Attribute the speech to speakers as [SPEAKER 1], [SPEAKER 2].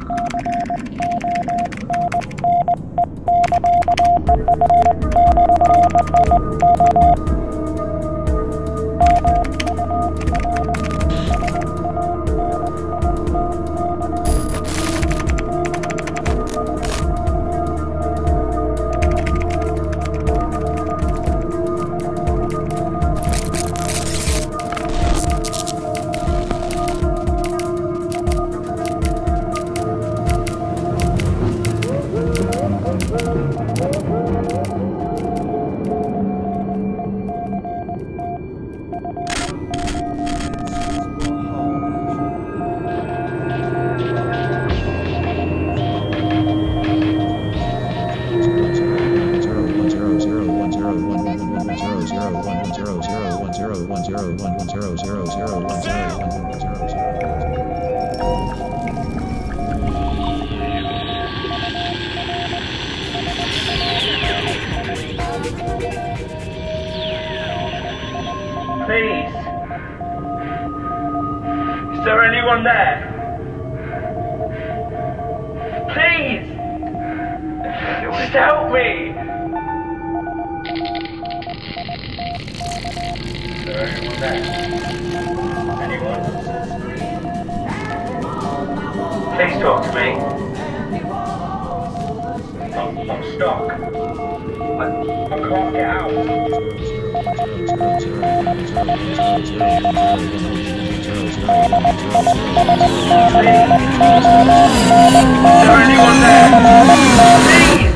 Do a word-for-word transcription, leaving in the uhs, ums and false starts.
[SPEAKER 1] Please. Is there anyone there? Please! Just help me! Is there anyone there? Anyone? Please talk to me. I'm, I'm stuck. I, I can't get out. Is there anyone there? Please!